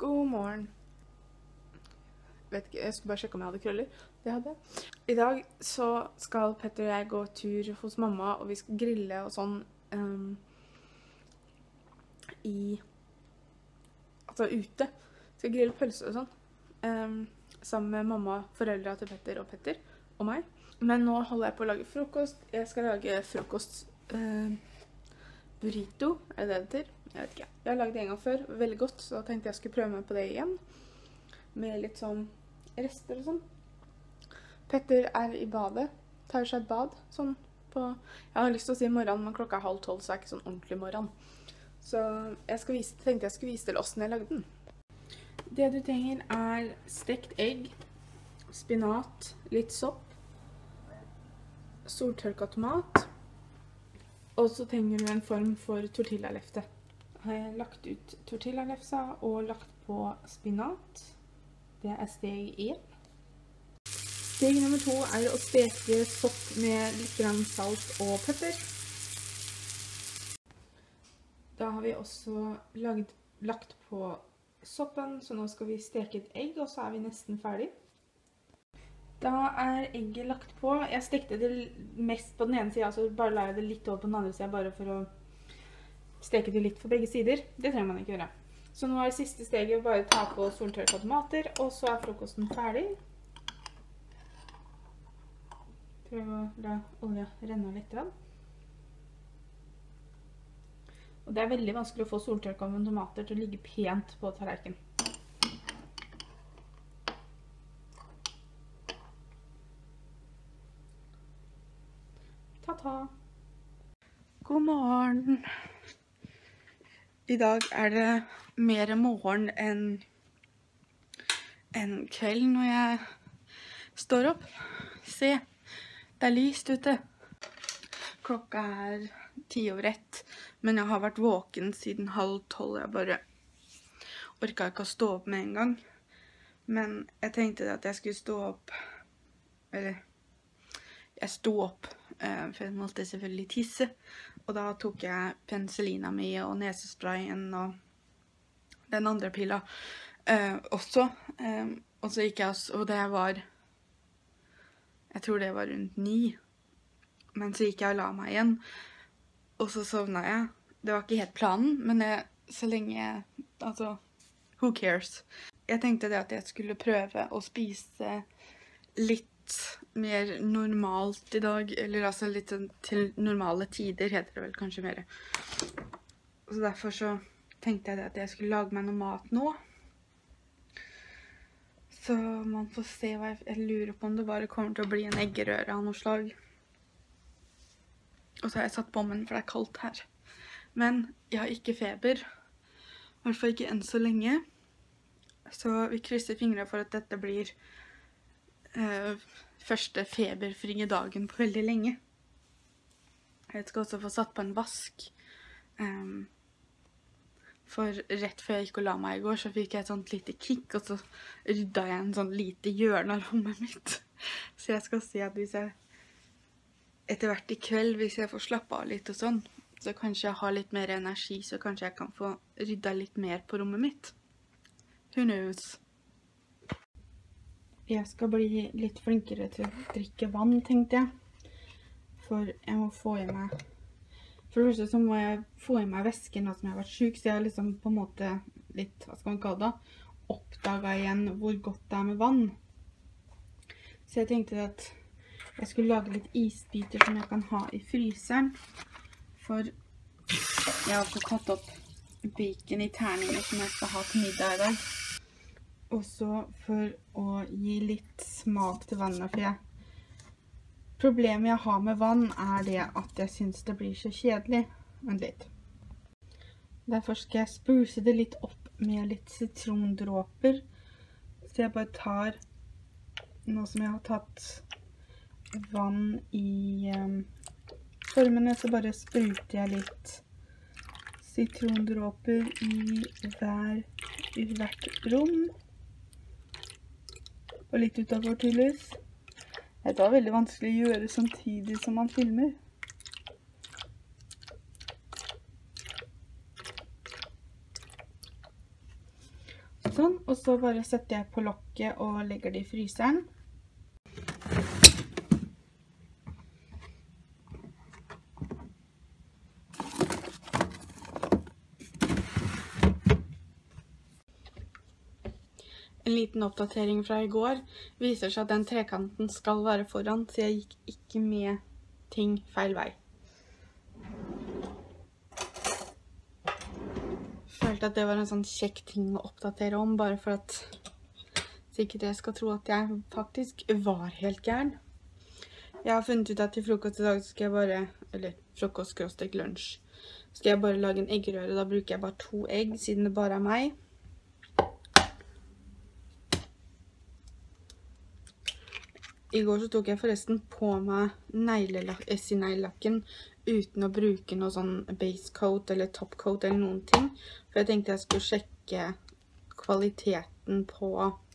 God morgen. Vet ikke, jeg skulle bare sjekke om jeg hadde krøller. Det hadde jeg. I dag så skal Petter og jeg gå tur hos mamma, og vi skal grille og sånn altså ute. Vi skal grille pølser og sånn. Sammen med mamma, foreldre til Petter og meg. Men nå holder jeg på å lage frokost. Jeg skal lage frokost burrito, er det det heter? Jeg vet ikke. Jeg har laget det en gang før, veldig godt, så da tenkte jeg skulle prøve meg på det igjen. Med litt sånn rester og sånn. Petter er i badet, tar seg et bad, sånn på... Jeg har lyst til å si morgen, men klokka er 11:30, så er det ikke sånn ordentlig morgen. Så tenkte jeg skulle vise til hvordan jeg lagde den. Det du trenger er stekt egg, spinat, litt sopp, soltørka tomat, og så trenger du en form for tortillalefte. Har jeg lagt ut tortillalefsa og lagt på spinat. Det er steg 1. Steg nummer 2 er å steke sopp med litt salt og pepper. Da har vi også lagt på soppen, så nå skal vi steke et egg, og så er vi nesten ferdig. Da er egget lagt på. Jeg stekte det mest på den ene siden, så bare la jeg det litt over på den andre siden, bare for å steke det litt for begge sider. Det trenger man ikke gjøre. Så nå er det siste steget å bare ta på soltørka tomater, og så er frokosten ferdig. Prøv å la olja renne litt. Og det er veldig vanskelig å få soltørka tomater til å ligge pent på tallerken. Ta-ta! God morgen! I dag er det mer morgen enn kveld når jeg står opp. Se, det er lyst ute. Klokka er 10:10, men jeg har vært våken siden 11:30. Jeg bare orket ikke å stå opp med en gang. Men jeg tenkte at jeg skulle stå opp, eller jeg sto opp, for jeg måtte selvfølgelig tisse. Og da tok jeg penicillina mi og nesesprayen og den andre pilla også. Og så gikk jeg og det var, jeg tror det var rundt 9. Men så gikk jeg og la meg igjen, og så sovnet jeg. Det var ikke helt planen, men så lenge, altså, who cares? Jeg tenkte det at jeg skulle prøve å spise litt mer normalt i dag, eller altså litt til normale tider, heter det vel kanskje mer. Så derfor så tenkte jeg at jeg skulle lage meg noe mat nå. Så man får se hva jeg lurer på om det bare kommer til å bli en eggerøre av noe slag. Og så har jeg satt på meg, for det er kaldt her. Men jeg har ikke feber, i hvert fall ikke enn så lenge. Så vi krysser fingrene for at dette blir første feberfrie dagen på veldig lenge. Jeg skal også få satt på en vask. For rett før jeg gikk og la meg i går, så fikk jeg et sånt lite kick, og så rydda jeg en sånn lite hjørne av rommet mitt. Så jeg skal si at hvis jeg etter hvert i kveld, hvis jeg får slappe av litt og sånn, så kanskje jeg har litt mer energi, så kanskje jeg kan få rydda litt mer på rommet mitt. Who knows? Jeg skal bli litt flinkere til å drikke vann, tenkte jeg. For jeg må få i meg... For det første så må jeg få i meg væske nå som jeg har vært syk, så jeg har liksom på en måte litt, hva skal man kalle det, oppdaget igjen hvor godt det er med vann. Så jeg tenkte at jeg skulle lage litt isbiter som jeg kan ha i fryseren. For jeg har også tatt opp bacon i terninger som jeg skal ha til middag i dag. Også for å gi litt smak til vannet, for problemet jeg har med vann er det at jeg synes det blir så kjedelig. Vent litt. Derfor skal jeg spruce det litt opp med litt sitrondråper. Så jeg bare tar, nå som jeg har tatt vann i formene, så bare spruter jeg litt sitrondråper i hvert rom. Og litt utover tydeligvis. Det var veldig vanskelig å gjøre samtidig som man filmer. sånn, og så bare setter jeg på lokket og legger det i fryseren. En liten oppdatering fra i går viser seg at den trekanten skal være foran, så jeg gikk ikke med ting feil vei. Følte at det var en sånn kjekk ting å oppdatere om, bare for at sikkert jeg skal tro at jeg faktisk var helt gæren. Jeg har funnet ut at til frokost i dag skal jeg bare, eller frokost/lunsj, skal jeg bare lage en eggerøre. Da bruker jeg bare 2 egg, siden det bare er meg. I går så tok jeg forresten på meg Essie-neglelakken uten å bruke noe sånn base coat eller top coat eller noen ting. For jeg tenkte jeg skulle sjekke kvaliteten på,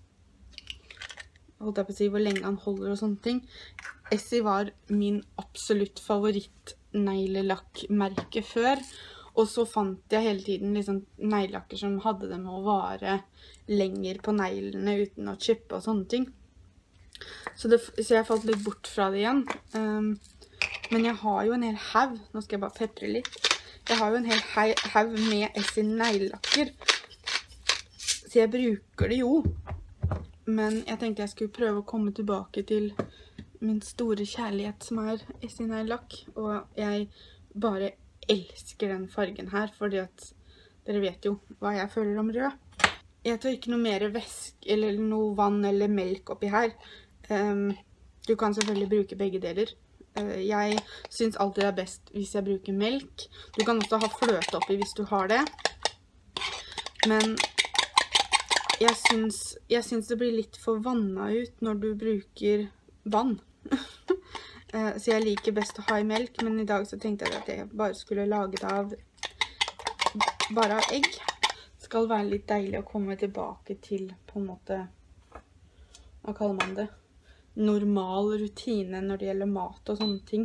holdt jeg på å si, hvor lenge han holder og sånne ting. Essie var min absolutt favoritt-neglelakkmerke før. Og så fant jeg hele tiden liksom neglelakker som hadde det med å vare lenger på neglene uten å chippe og sånne ting. Så jeg falt litt bort fra det igjen. Men jeg har jo en hel haug. Nå skal jeg bare pepre litt. Jeg har jo en hel haug med Essie neglelakker. Så jeg bruker det jo. Men jeg tenkte jeg skulle prøve å komme tilbake til min store kjærlighet som er Essie neglelakk. Og jeg bare elsker den fargen her, fordi at dere vet jo hva jeg føler om rød. Jeg tar ikke noe mer væske eller noe vann eller melk oppi her. Du kan selvfølgelig bruke begge deler. Jeg synes alltid det er best hvis jeg bruker melk. Du kan også ha fløte oppi hvis du har det. Men jeg synes det blir litt for vannet ut når du bruker vann. Så jeg liker best å ha i melk, men i dag så tenkte jeg at jeg bare skulle lage det bare av egg. Det skal være litt deilig å komme tilbake til på en måte, hva kaller man det? Normal rutine når det gjelder mat og sånne ting.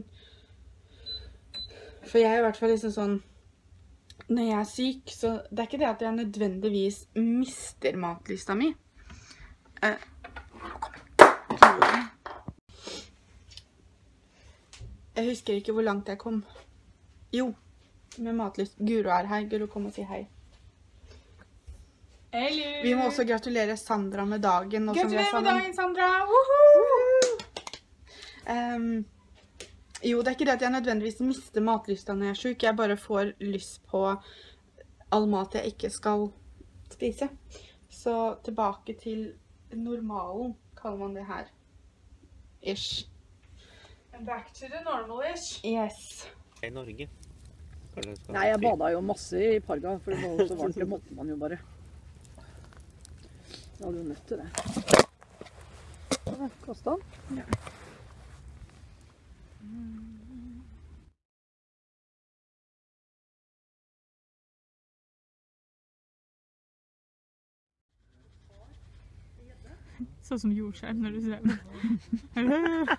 For jeg er i hvert fall liksom sånn, når jeg er syk, så det er ikke det at jeg nødvendigvis mister matlysta mi. Jeg husker ikke hvor langt jeg kom. Jo, med matlyst. Guro er her. Guro, kom og si hei. Hello. Vi må også gratulere Sandra med dagen. Gratulerer med dagen, Sandra! Jo, det er ikke det at jeg nødvendigvis mister matlysta når jeg er syk. Jeg bare får lyst på all mat jeg ikke skal spise. Så tilbake til normalen, kaller man det her. Ish. Back to the normal-ish. Yes. I Norge. Nei, jeg badet jo masse i Parga, for det var så varmt, det måtte man jo bare. Jeg hadde jo nødt til det. Ja, kastet den. Ja. Sånn som jordskjelv når du ser det.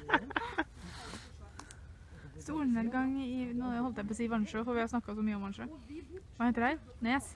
Solnedgang i, nå holdt jeg på å si Vansjø, for vi har snakket så mye om Vansjø. Hva heter det? Nes?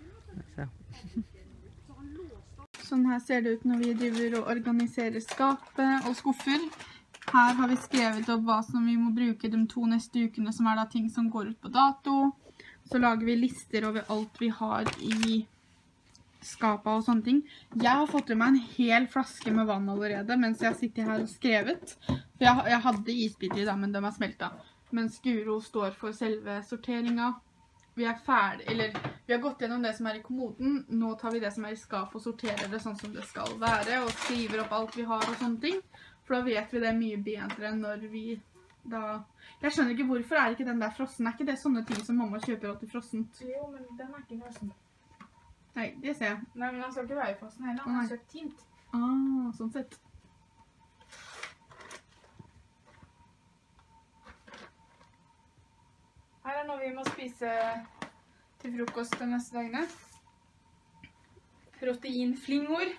Sånn her ser det ut når vi driver og organiserer skapet og skuffer. Her har vi skrevet opp hva som vi må bruke de 2 neste ukene, som er da ting som går ut på dato. Så lager vi lister over alt vi har i skapet og sånne ting. Jeg har fått med meg en hel flaske med vann allerede, mens jeg sitter her og skrevet. For jeg hadde isbiter i da, men de har smeltet. Mens Guro står for selve sorteringen. Vi er ferdig, eller vi har gått gjennom det som er i kommoden. Nå tar vi det som er i skap og sorterer det sånn som det skal være, og skriver opp alt vi har og sånne ting. For da vet vi det mye bedre når vi da... Jeg skjønner ikke hvorfor er ikke den der frossen. Er ikke det sånne ting som mamma kjøper alltid frossent? Jo, men den er ikke frossen. Nei, det ser jeg. Nei, men han skal ikke være i frossen heller. Han har kjøpt tint. Ah, sånn sett. Her er noe vi må spise til frokost de neste dagene. Proteinflingor.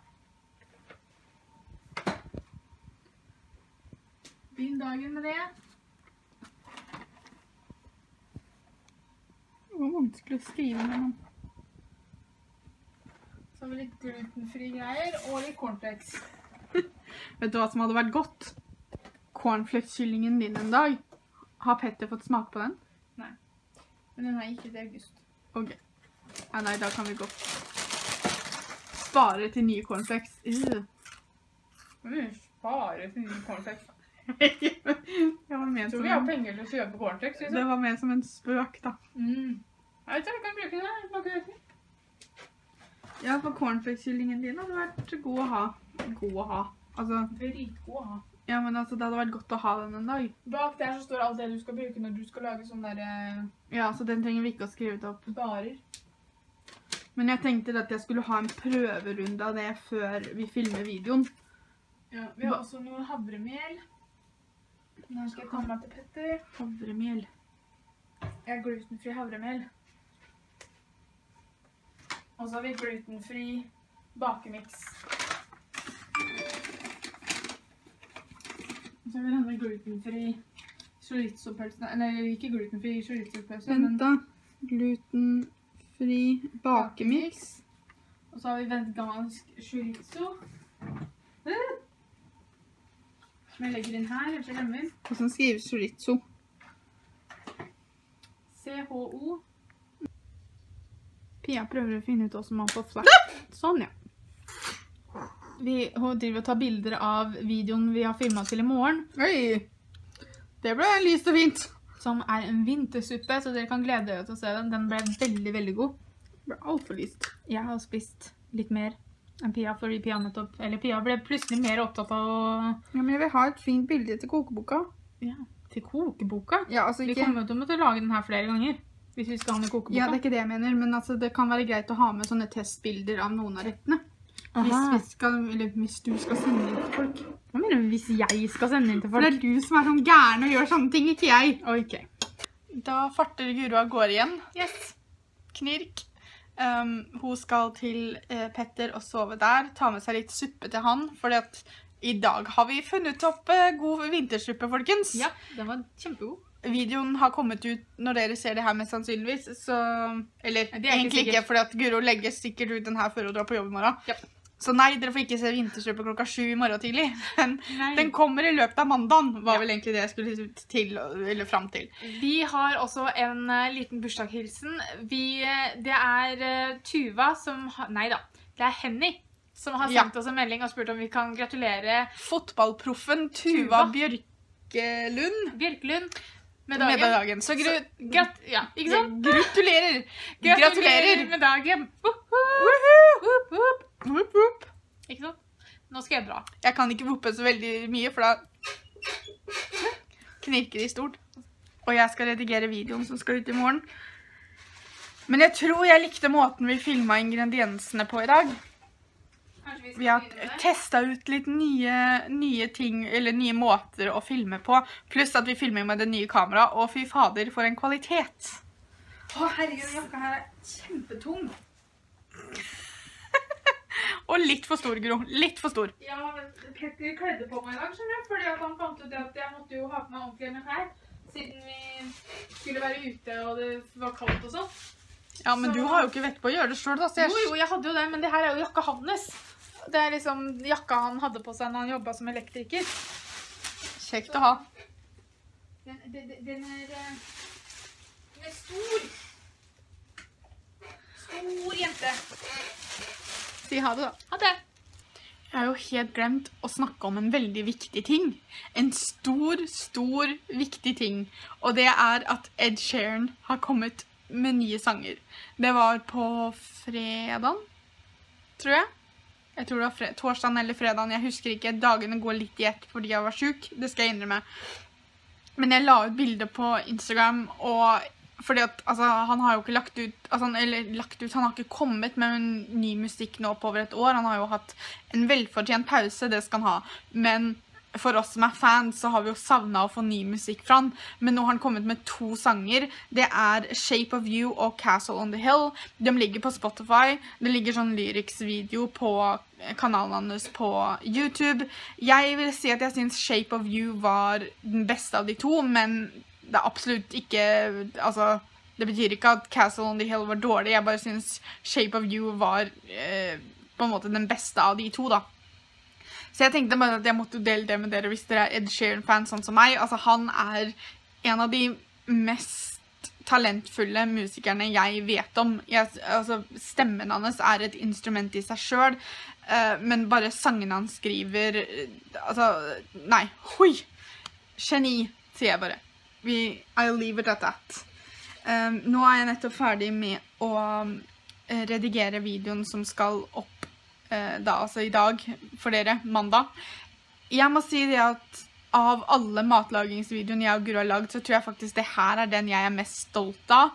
Begynn dagen med det. Det var vanskelig å skrive med noen. Så har vi litt glutenfri greier, og litt cornflakes. Vet du hva som hadde vært godt? Cornflakes-kyllingen din en dag. Har Petter fått smak på den? Nei. Men den er ikke til august. Ok. Ja, nei, da kan vi godt spare til nye cornflakes. Spare til nye cornflakes. Det var ment Tror som vi har penger til å kjøpe cornflakes, liksom. Det var ment som en spøk, da. Jeg vet ikke, vi kan bruke det. Smaker det. Ja, for cornflakes-kyllingen din hadde vært god å ha. God å ha. Altså, Dritgod å ha. ja, men altså, det hadde vært godt å ha den en dag. Bak der så står alt det du skal bruke når du skal lage sånn der Ja, så den trenger vi ikke å skrive det opp. barer. Men jeg tenkte at jeg skulle ha en prøverunde av det før vi filmer videoen. Ja, vi har også noe havremel. Nå skal jeg ta med til Petter. Havremel. Jeg har glutenfri havremel. Og så har vi glutenfri bakemix. Og så har vi denne glutenfri chorizo-pølsen. Eller ikke glutenfri chorizo-pølsen, Vent men da. Glutenfri bakemix. Og så har vi vegansk chorizo. Som jeg legger inn her, ellers jeg glemmer. Hvordan skrives chorizo? CHO. Pia prøver å finne ut hvordan man får flash. Sånn, ja. Hun driver og tar bilder av videoen vi har filmet til i morgen. Oi! Det ble lyst og fint. Som er en vintersuppe, så dere kan glede dere til å se den. Den ble veldig, veldig god. Det ble alt for lyst. Jeg har spist litt mer enn Pia, fordi Pia ble plutselig mer opptatt av å... Ja, men jeg vil ha et fint bilde til kokeboka. Ja, til kokeboka. Ja, altså Vi ikke... kommer til å måtte lage den her flere ganger, hvis vi skal ha den i kokeboka. Ja, det er ikke det jeg mener, men altså, det kan være greit å ha med sånne testbilder av noen av rettene. Hvis du skal sende inn til folk. Hva mener du hvis jeg skal sende inn til For folk? det er du som er sånn gæren og gjør sånne ting, ikke jeg. Ok. Da farter Guro av gårde igjen. Yes. Knirk. Hun skal til Petter og sove der. Ta med seg litt suppe til han, fordi at i dag har vi funnet opp god vintersuppe, folkens. Ja, den var kjempegod. Videoen har kommet ut når dere ser det her mest sannsynligvis, så... Eller Det er ikke egentlig ikke, sikkert. fordi at Guro legger sikkert ut den her før hun drar på jobb i morgen. Ja. Så nei, dere får ikke se vintersuppe klokka 7 i morgen tidlig. Men Nei. den kommer i løpet av mandagen, var Ja. vel egentlig det jeg skulle til, eller frem til. Vi har også en liten bursdagshilsen. Det er Tuva som har... Nei da, det er Henny som har Ja. sendt oss en melding og spurt om vi kan gratulere Fotballproffen Tuva Tuva. Bjørkelund Bjørklund med med dagen. dagen. Så Ja, ikke sant? gratulerer! Gratulerer med dagen! Whoop, whoop. Ikke sant? Nå skal jeg dra. Jeg kan ikke whoope så veldig mye, for da knirker det i stort. Og jeg skal redigere videoen som skal ut i morgen. Men jeg tror jeg likte måten vi filmet ingrediensene på i dag. Vi har testet ut litt nye ting, eller nye måter å filme på. Pluss at vi filmer med det nye kameraet, og fy fader, for en kvalitet. Å, herregud, jakka her er kjempetung. Og litt for stor, Gro. Litt for stor. Ja, men Petter kledde på meg i dag, skjønner du? Fordi at han fant ut at jeg måtte jo ha på meg ordentlig med klær, siden vi skulle være ute og det var kaldt og sånn. Ja, men du har jo ikke vett på å gjøre det selv, da. Så Jo, jeg hadde jo det, men det her er jo jakka hans. Det er liksom jakka han hadde på seg når han jobbet som elektriker. Kjekt å ha. Den er stor. Stor jente. Si ha det, da. Ha det. Jeg har jo helt glemt å snakke om en veldig viktig ting. En stor, viktig ting. Og det er at Ed Sheeran har kommet med nye sanger. Det var på fredagen, tror jeg. Jeg tror det var torsdagen eller fredagen. Jeg husker ikke. Dagene går litt i ett fordi jeg var syk. Det skal jeg innrømme. Men jeg la ut bilder på Instagram, og fordi at, altså, han har jo ikke lagt ut, han har ikke kommet med en ny musikk nå på over et år. Han har jo hatt en velfortjent pause, det skal han ha. Men for oss som er fans, så har vi jo savnet å få ny musikk fra han. Men nå har han kommet med 2 sanger. Det er Shape of You og Castle on the Hill. De ligger på Spotify. Det ligger sånn lyrics-video på kanalen hans på YouTube. Jeg vil si at jeg synes Shape of You var den beste av de 2, men det er absolutt ikke, altså, Det betyr ikke at Castle on the Hill var dårlig, jeg bare synes Shape of You var på en måte den beste av de to da. Så jeg tenkte bare at jeg måtte dele det med dere hvis dere er Ed Sheeran-fan sånn som meg. Altså han er en av de mest talentfulle musikerne jeg vet om. Altså, stemmen hans er et instrument i seg selv, men bare sangen han skriver, altså, nei, hui, geni, sier jeg bare. I'll leave it at that. Nå er jeg nettopp ferdig med å redigere videoen som skal opp da, altså i dag, for dere, mandag. Jeg må si det at av alle matlagingsvideoene jeg og Guro har laget, så tror jeg faktisk det her er den jeg er mest stolt av.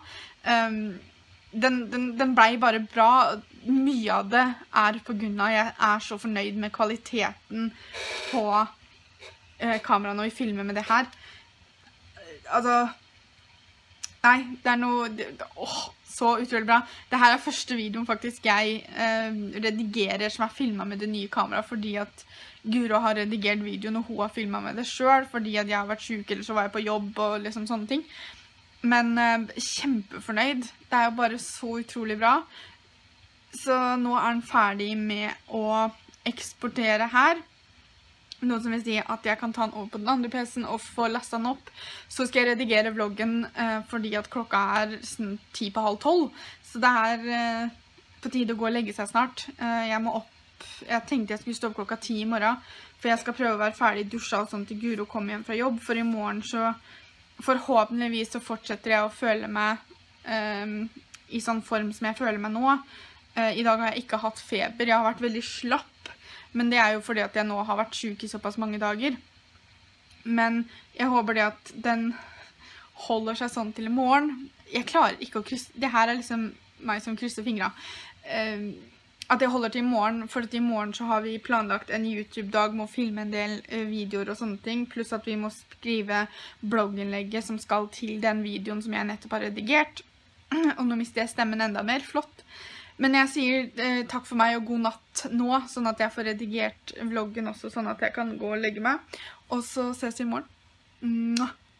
Den ble bare bra. Mye av det er på grunn av jeg er så fornøyd med kvaliteten på kameraet når vi filmer med det her. Altså, nei, det er noe, så utrolig bra. Dette er første videoen faktisk jeg redigerer som er filmet med det nye kameraet, fordi at Guro har redigert videoen og hun har filmet med det selv, fordi at jeg har vært syk eller så var jeg på jobb og liksom sånne ting. Men kjempefornøyd. Det er jo bare så utrolig bra. Så nå er den ferdig med å eksportere her. Noe som vil si at jeg kan ta den over på den andre PC-en og få lastet den opp. Så skal jeg redigere vloggen fordi at klokka er 10:30. Så det er på tide å gå og legge seg snart. Jeg må opp. Jeg tenkte jeg skulle stå opp klokka 10 i morgen, for jeg skal prøve å være ferdig dusja og sånn til Guro kommer hjem fra jobb, for i morgen så forhåpentligvis så fortsetter jeg å føle meg i sånn form som jeg føler meg nå. I dag har jeg ikke hatt feber, jeg har vært veldig slapp, men det er jo fordi at jeg nå har vært syk i såpass mange dager. Men jeg håper det at den holder seg sånn til i morgen. Jeg klarer ikke å krysse, det her er liksom meg som krysser fingra. At jeg holder til i morgen, for at i morgen så har vi planlagt en YouTube-dag med å filme en del videoer og sånne ting, pluss at vi må skrive blogginnlegget som skal til den videoen som jeg nettopp har redigert. Og nå mister jeg stemmen enda mer, flott. Men jeg sier takk for meg og god natt nå, sånn at jeg får redigert vloggen også, sånn at jeg kan gå og legge meg. Og så ses vi i morgen.